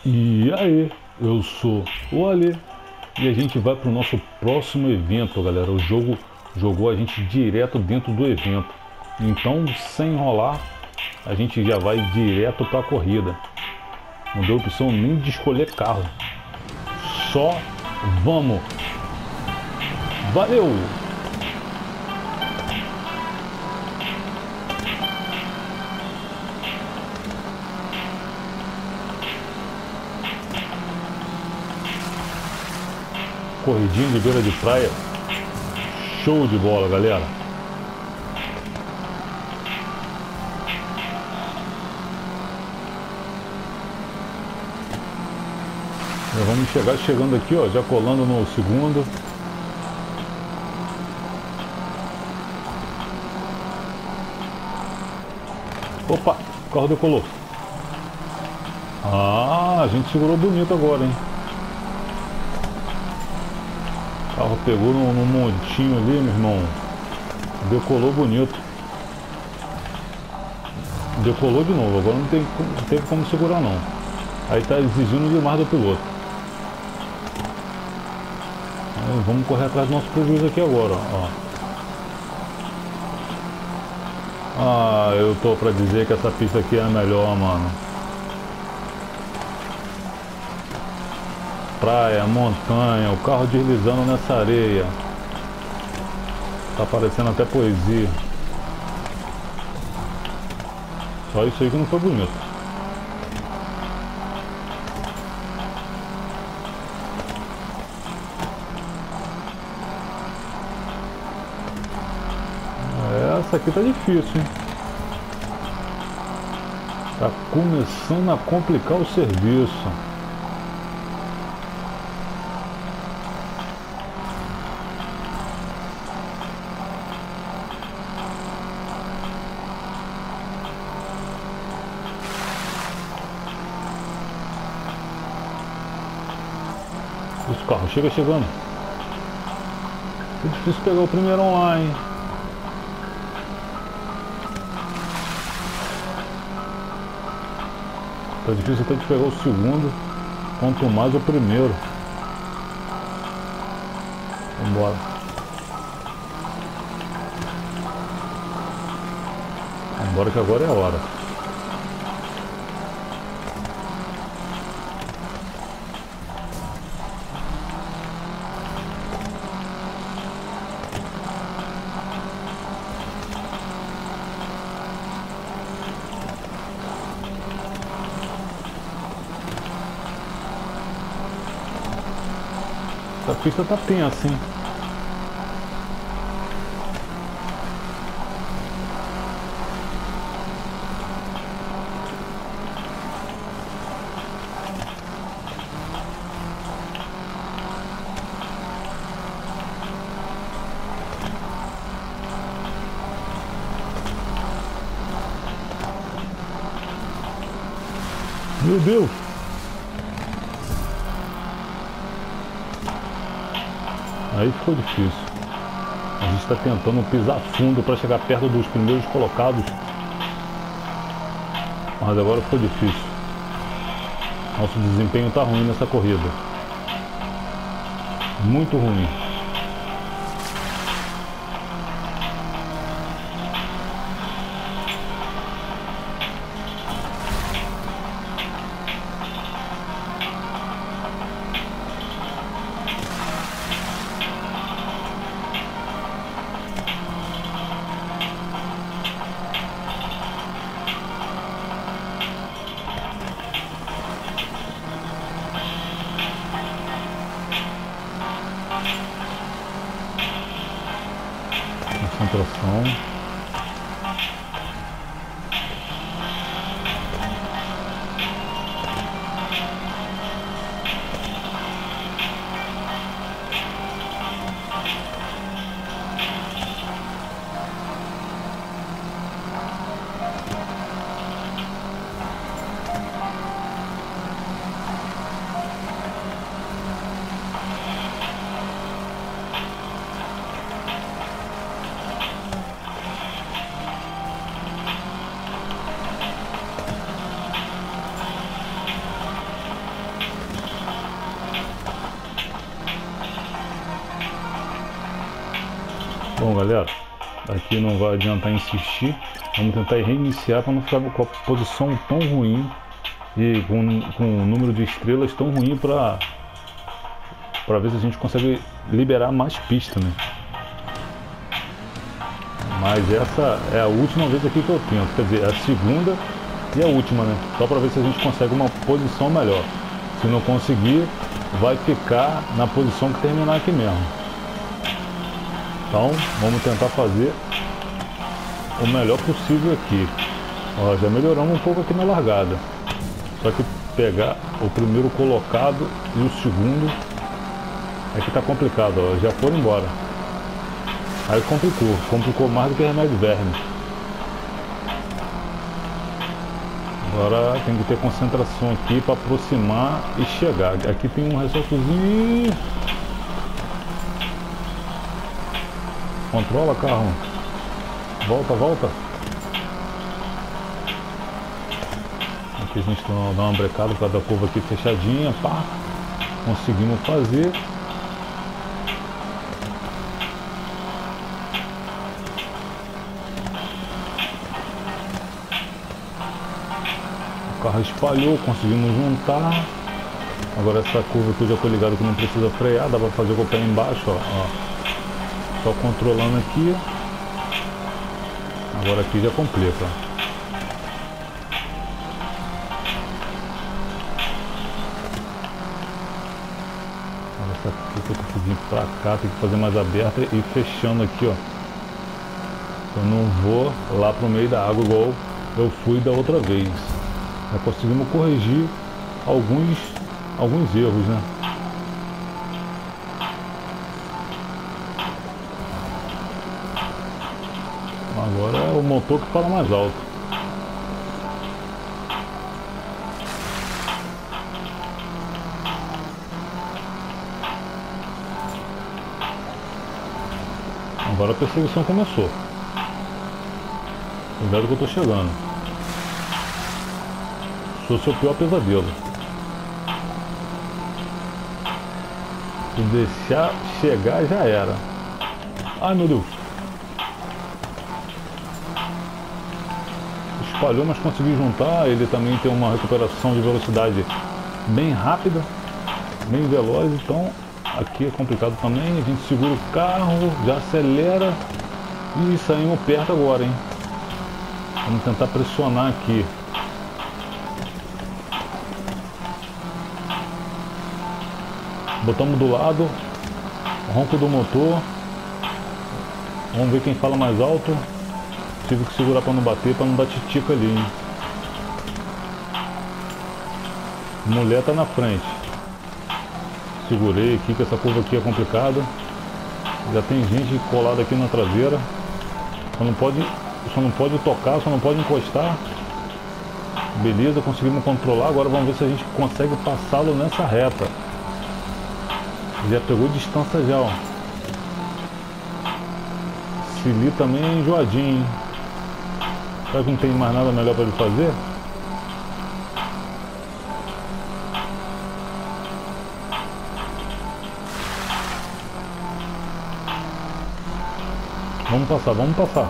E aí, eu sou o Ali e a gente vai para o nosso próximo evento, galera. O jogo jogou a gente direto dentro do evento. Então, sem enrolar, a gente já vai direto para a corrida. Não deu opção nem de escolher carro. Só vamos. Valeu! Corridinha de beira de praia. Show de bola, galera. Já vamos chegando aqui, ó, já colando no segundo. Opa, o carro decolou. Ah, a gente segurou bonito agora, hein? O carro pegou num montinho ali, meu irmão. Decolou bonito. Decolou de novo, agora não teve como segurar não. Aí tá exigindo demais do piloto. Aí vamos correr atrás do nosso prejuízo aqui agora, ó. Ah, eu tô pra dizer que essa pista aqui é a melhor, mano. Praia, montanha, o carro deslizando nessa areia. Tá parecendo até poesia. Só isso aí que não foi bonito. Essa aqui tá difícil, hein? Tá começando a complicar o serviço. Os carros chegando. É difícil pegar o primeirão lá, hein? Tá difícil até de pegar o segundo, quanto mais o primeiro. Vambora. Vambora que agora é a hora. Essa pista tá tensa, hein? Meu Deus! Aí ficou difícil. A gente está tentando pisar fundo para chegar perto dos primeiros colocados. Mas agora ficou difícil. Nosso desempenho está ruim nessa corrida. Muito ruim. Concentração. Bom, galera, aqui não vai adiantar insistir. Vamos tentar reiniciar para não ficar com a posição tão ruim e com o número de estrelas tão ruim, para ver se a gente consegue liberar mais pista, né? Mas essa é a última vez aqui que eu tento, quer dizer, é a segunda e a última, né? Só para ver se a gente consegue uma posição melhor. Se não conseguir, vai ficar na posição que terminar aqui mesmo. Então, vamos tentar fazer o melhor possível aqui. Ó, já melhoramos um pouco aqui na largada. Só que pegar o primeiro colocado e o segundo é que tá complicado, ó. Já foram embora. Aí complicou mais do que remédio verme. Agora tem que ter concentração aqui para aproximar e chegar. Aqui tem um ressaltozinho. Controla, carro. Volta. Aqui a gente dá uma brecada por causa da curva aqui fechadinha. Pá. Conseguimos fazer. O carro espalhou, conseguimos juntar. Agora essa curva aqui eu já tô ligado que não precisa frear, dá pra fazer com o pé embaixo, ó. Só controlando aqui. Agora aqui já complica. Agora essa aqui eu tenho que vir pra cá, tem que fazer mais aberta e fechando aqui, ó. Eu não vou lá pro meio da água igual eu fui da outra vez. Já conseguimos corrigir alguns erros, né? Agora é o motor que fala mais alto. Agora a perseguição começou. Cuidado que eu tô chegando. Sou seu pior pesadelo. Se deixar chegar já era. Ai, meu Deus. Espalhou, mas consegui juntar. Ele também tem uma recuperação de velocidade bem rápida, bem veloz. Então aqui é complicado também. A gente segura o carro, já acelera e saímos perto agora, hein? Vamos tentar pressionar aqui. Botamos do lado, ronco do motor. Vamos ver quem fala mais alto. Tive que segurar para não bater, para não dar titica ali, hein? Mulher tá na frente. Segurei aqui, que essa curva aqui é complicada. Já tem gente colada aqui na traseira. Só não pode tocar, só não pode encostar. Beleza, conseguimos controlar. Agora vamos ver se a gente consegue passá-lo nessa reta. Já pegou distância já, ó. Cili também é enjoadinho, hein? Será que não tem mais nada melhor para ele fazer? Vamos passar.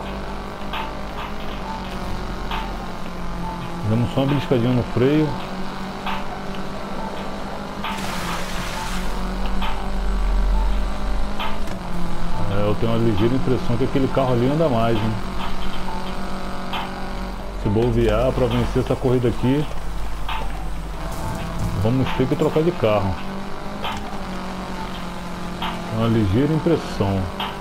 Damos só uma beliscadinha no freio. Eu tenho uma ligeira impressão que aquele carro ali anda mais, hein? Se bobear para vencer essa corrida aqui, vamos ter que trocar de carro. É uma ligeira impressão.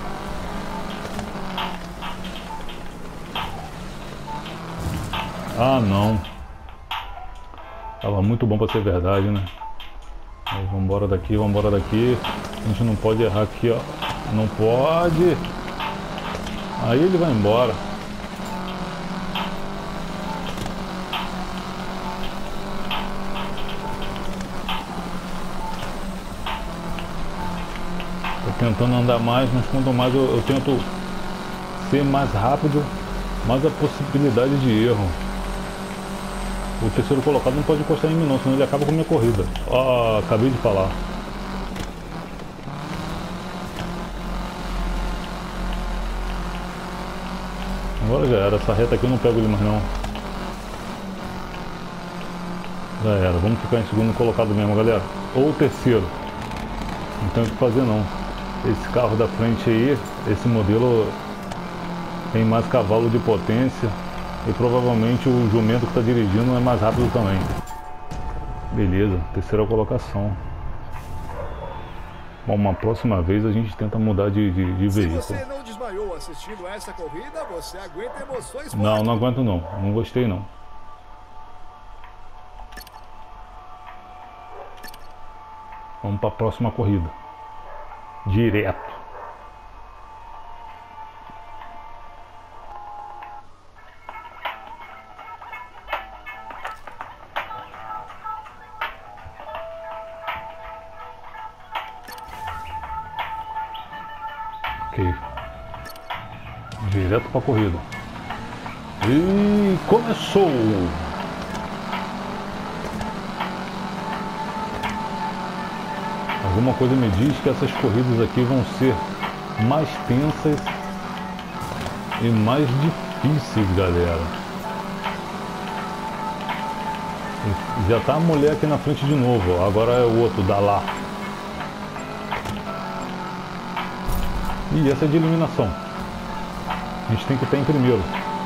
Ah, não. Tava muito bom para ser verdade, né? Aí, vamos embora daqui, vamos embora daqui. A gente não pode errar aqui, ó. Não pode. Aí ele vai embora. Tô tentando andar mais, mas quanto mais eu tento ser mais rápido, mais a possibilidade de erro. O terceiro colocado não pode encostar em mim não, senão ele acaba com a minha corrida. Ó, acabei de falar. Agora já era, essa reta aqui eu não pego ele mais não. Já era, vamos ficar em segundo colocado mesmo, galera. Ou terceiro. Não tem o que fazer não. Esse carro da frente aí, esse modelo tem mais cavalo de potência. E provavelmente o jumento que está dirigindo é mais rápido também. Beleza, terceira colocação. Bom, uma próxima vez a gente tenta mudar de veículo. Se você não desmaiou assistindo essa corrida, você aguenta emoções Não, não aguento não. Não gostei não. Vamos para a próxima corrida. Direto. Ok. Direto para a corrida. E começou! Alguma coisa me diz que essas corridas aqui vão ser mais tensas e mais difíceis, galera. Já tá a mulher aqui na frente de novo, ó. Agora é o outro, da lá. E essa é de eliminação. A gente tem que estar em primeiro.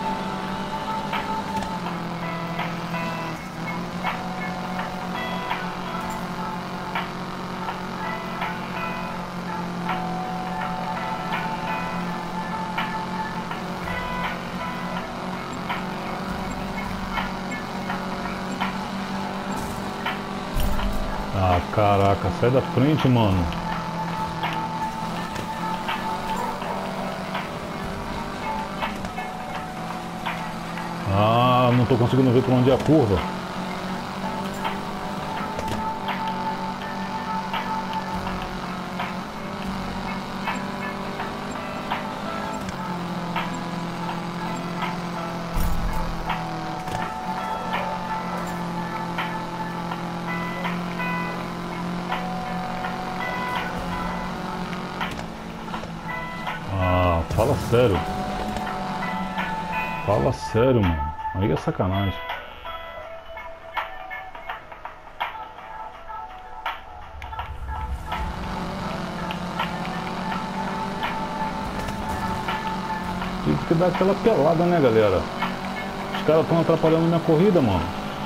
Ah, caraca, sai da frente, mano. Ah, não tô conseguindo ver por onde é a curva. Ah, fala sério. Fala sério, mano. Aí é sacanagem. Tive que dar aquela pelada, né, galera? Os caras estão atrapalhando minha corrida, mano.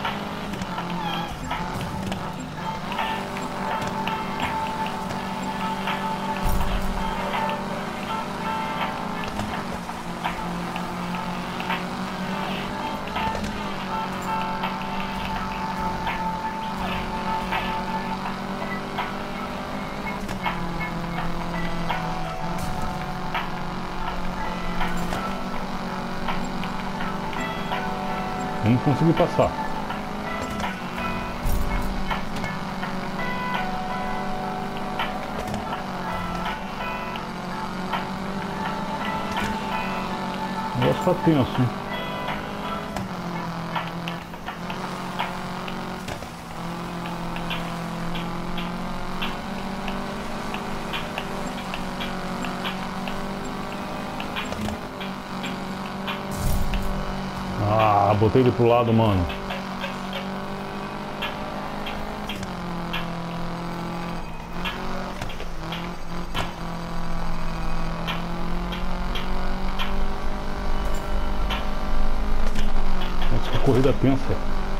Vamos conseguir passar. O negócio tá tenso, hein? Ah, botei ele pro lado, mano. Nossa, que corrida tensa.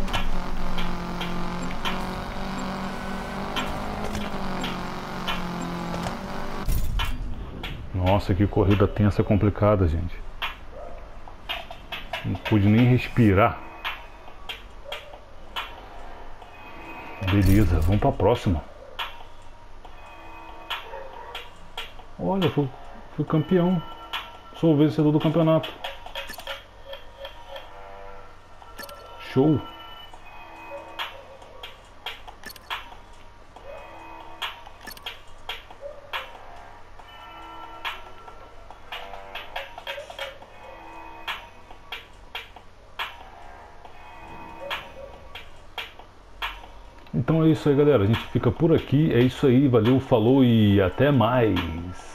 Nossa, que corrida tensa, complicada, gente. Não pude nem respirar. Beleza, vamos para a próxima. Olha, fui campeão. Sou o vencedor do campeonato. Show. Então é isso aí, galera. A gente fica por aqui. É isso aí. Valeu, falou e até mais.